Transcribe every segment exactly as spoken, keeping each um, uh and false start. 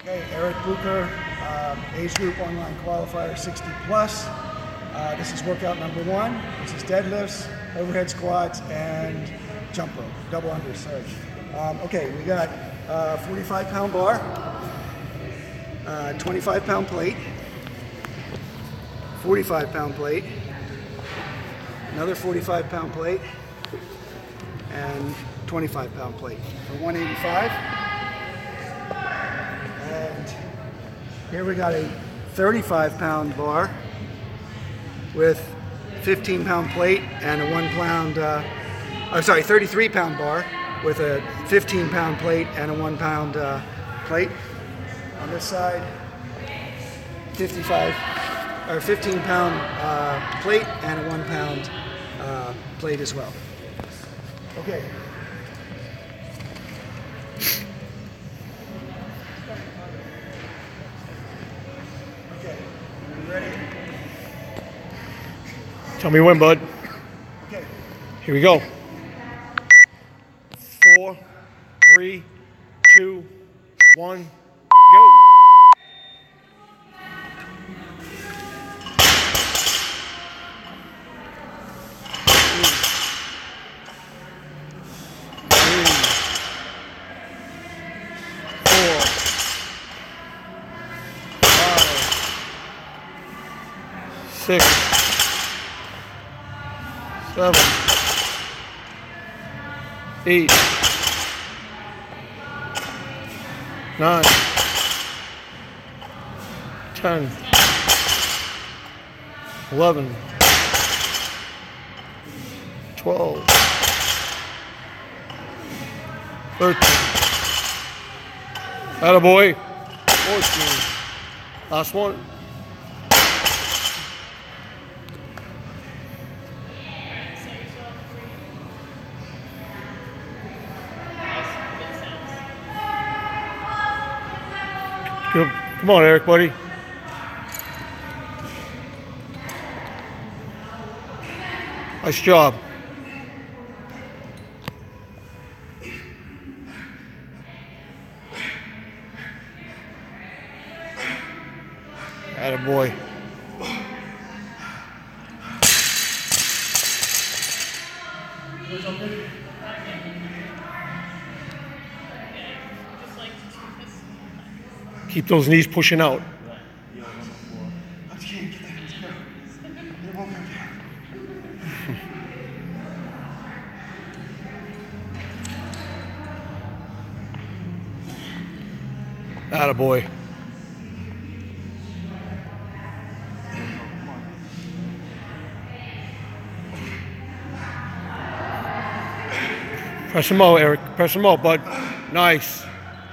Okay, Eric Bucher, um, age group online qualifier sixty plus. Uh, this is workout number one. This is deadlifts, overhead squats, and jump rope, double unders, sorry. Um, okay, we got uh, forty-five pound bar, uh, twenty-five pound plate, forty-five pound plate, another forty-five pound plate, and twenty-five pound plate for one eighty-five. And here we got a thirty-five pound bar with fifteen pound plate and a one pound, uh, I'm sorry, thirty-three pound bar with a fifteen pound plate and a one pound uh, plate. On this side, fifty-five or fifteen pound uh, plate and a one pound uh, plate as well. Okay. Okay, you ready? Tell me when, bud. Okay. Here we go. Four, three, two, one, go. Six, seven, eight, nine, ten, eleven, twelve, thirteen, attaboy, fourteen, last one. Come on, Eric, buddy. Nice job. Attaboy. Keep those knees pushing out. Attaboy. Press him out, Eric. Press him out, bud. Nice.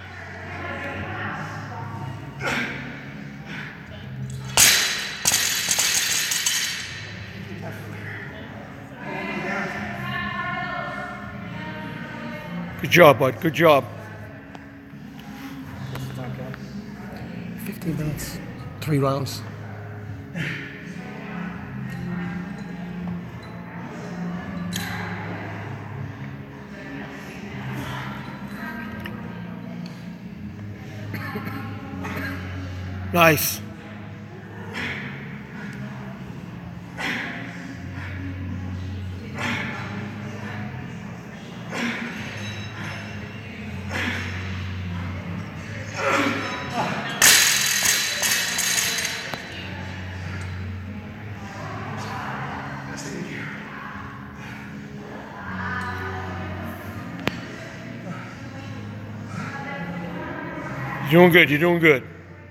Good job, bud. Good job. fifteen minutes. Three rounds. Nice. You're doing good. You're doing good.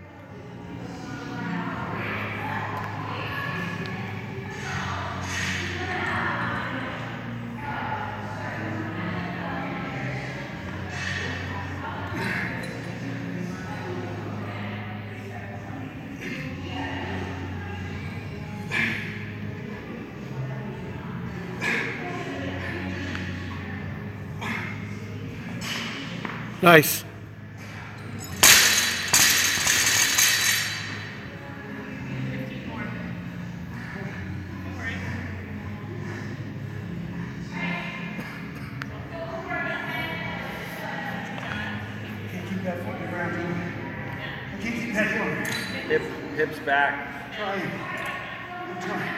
Nice. Keep that foot in the ground. Hip, hips back. Trying. I'm trying.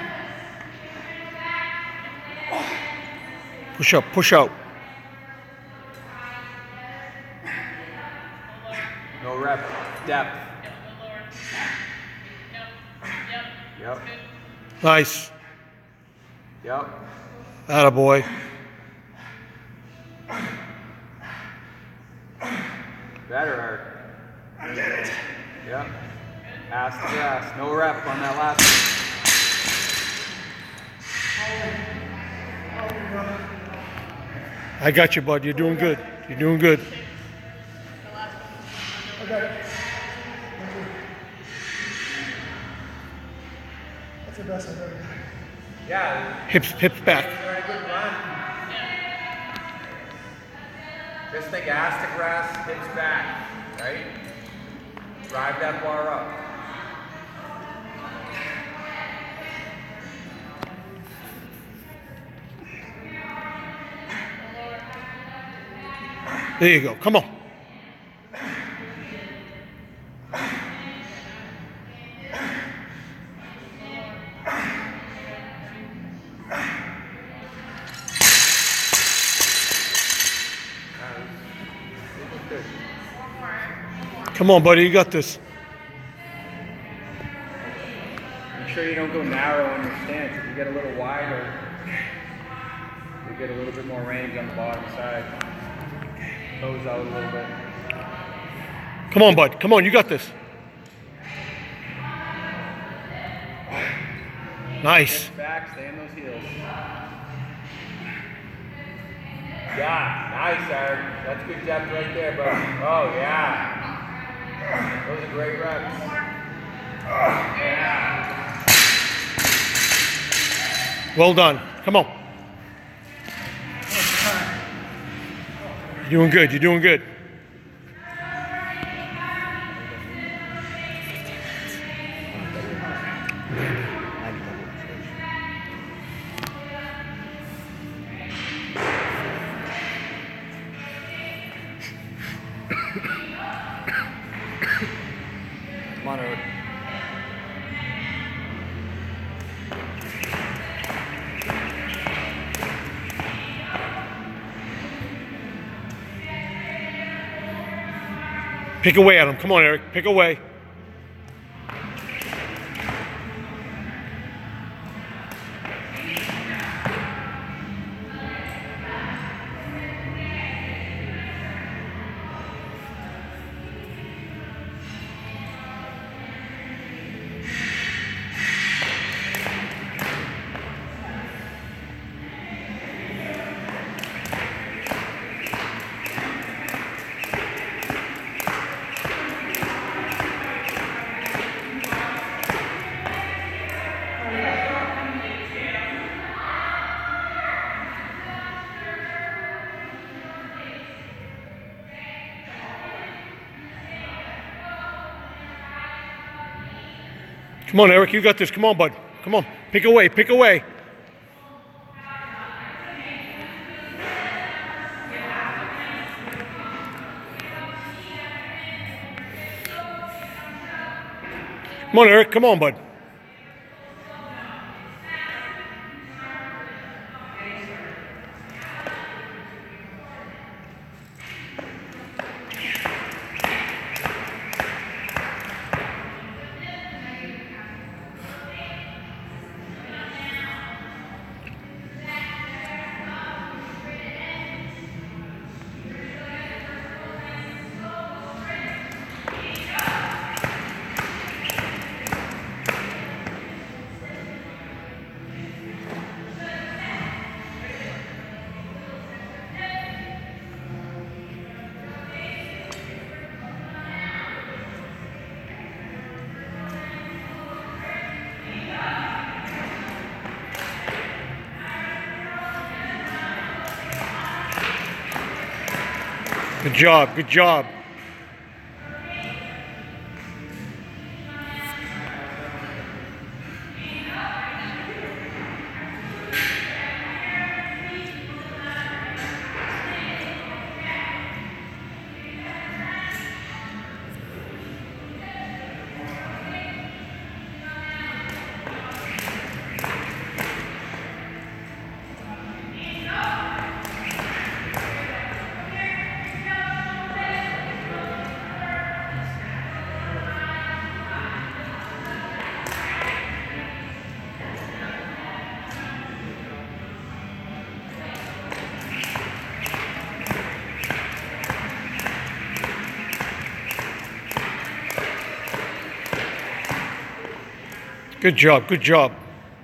Push up, push out. No rep. Depth. Yep. Nice. Yep. Attaboy. Better, Eric. I did it. Yep. Ass to grass. No rep on that last one. I got you, bud. You're doing good. You're doing good. I got it. That's the best I've ever done. Yeah. Hips, hips back. You're in a good run. Just think ass to grass, hips back, right? Drive that bar up. There you go. Come on. Come on, buddy. You got this. Make sure you don't go narrow in your stance. If you get a little wider, you get a little bit more range on the bottom side. Toes out a little bit. Come on, bud. Come on. You got this. Nice. Hips back, stay in those heels. Yeah, nice, Eric. That's good depth right there, bro. Oh, yeah. Those are great reps. Yeah. Well done. Come on. You're doing good. You're doing good. Come on, Eric. Pick away at him. Come on, Eric. Pick away. Come on, Eric. You got this. Come on, bud. Come on. Pick away. Pick away. Come on, Eric. Come on, bud. Good job. Good job. Good job, good job.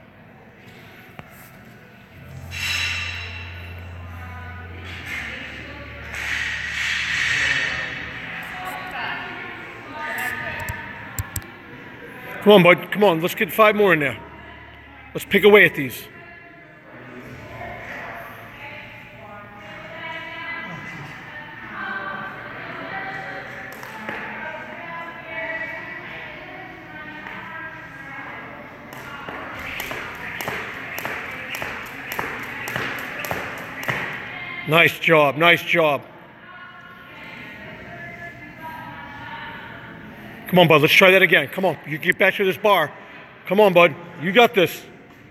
Come on, bud. Come on. Let's get five more in there. Let's pick away at these. Nice job. Nice job. Come on, bud. Let's try that again. Come on. You get back to this bar. Come on, bud. You got this.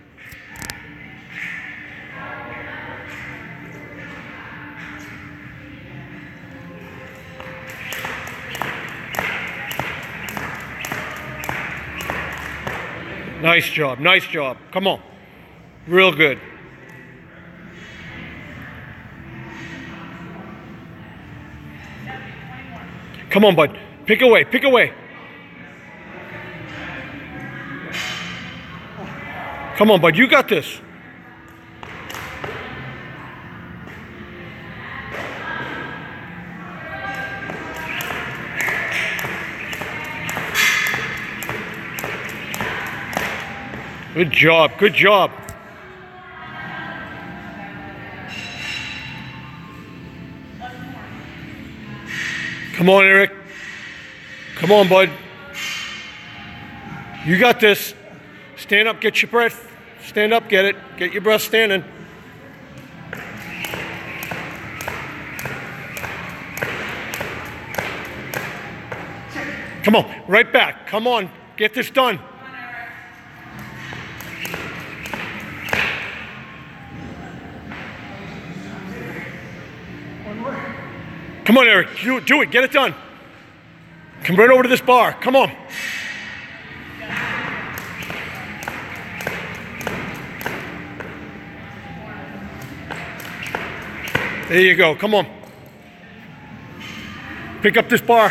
Nice job. Nice job. Come on. Real good. Come on, bud. Pick away. Pick away. Come on, bud. You got this. Good job. Good job. Come on, Eric. Come on, bud. You got this. Stand up, get your breath. Stand up, get it. Get your breath standing. Come on, right back. Come on, get this done. Come on, Eric. Do, do it. Get it done. Come right over to this bar. Come on. There you go. Come on. Pick up this bar.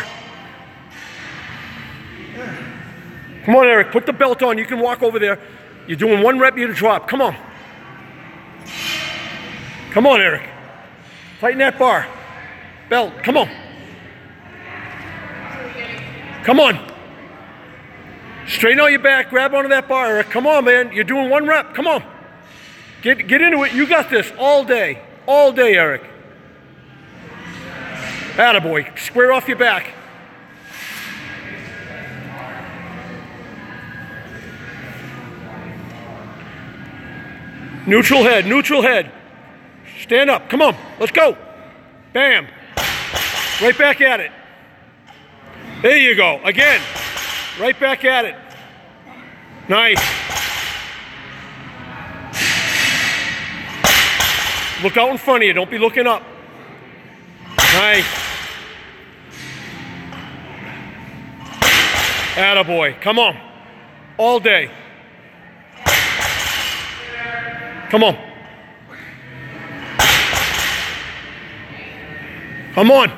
Come on, Eric. Put the belt on. You can walk over there. You're doing one rep, you to drop. Come on. Come on, Eric. Tighten that bar. Belt, come on. Come on. Straighten out your back, grab onto that bar, Eric. Come on, man. You're doing one rep. Come on. Get, get into it. You got this all day. All day, Eric. Attaboy. Square off your back. Neutral head, neutral head. Stand up. Come on. Let's go. Bam. Right back at it. There you go. Again. Right back at it. Nice. Look out in front of you. Don't be looking up. Nice. Attaboy. Come on. All day. Come on. Come on.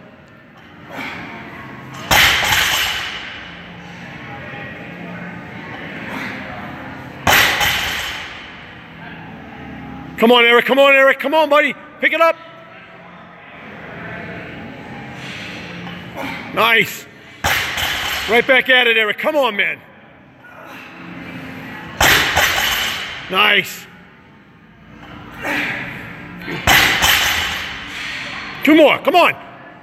Come on, Eric. Come on, Eric. Come on, buddy. Pick it up. Nice. Right back at it, Eric. Come on, man. Nice. Two more. Come on.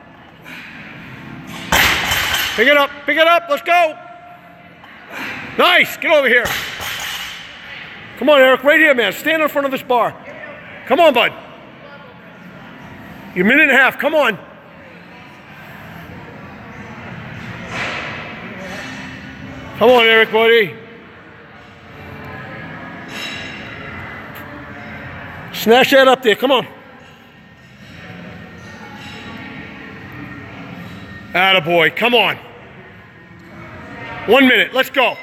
Pick it up. Pick it up. Let's go. Nice. Get over here. Come on, Eric. Right here, man. Stand in front of this bar. Come on, bud. You're a minute and a half. Come on. Come on, Eric, buddy. Snatch that up there. Come on. Attaboy. Come on. One minute. Let's go.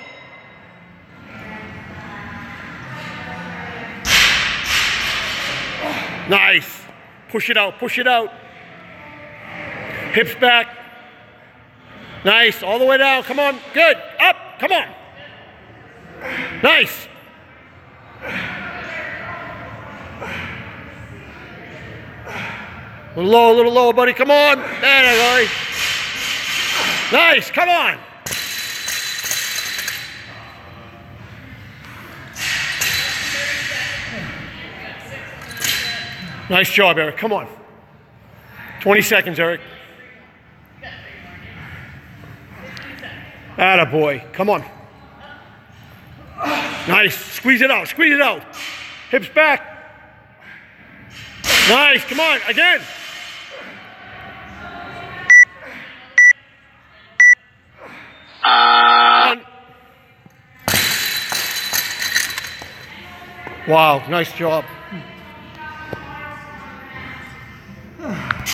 Nice. Push it out. Push it out. Hips back. Nice. All the way down. Come on. Good. Up. Come on. Nice. A little lower, a little lower, buddy. Come on. There you go. Nice. Come on. Nice job, Eric. Come on. twenty seconds, Eric. Attaboy. Come on. Nice. Squeeze it out. Squeeze it out. Hips back. Nice. Come on. Again. One. Wow. Nice job.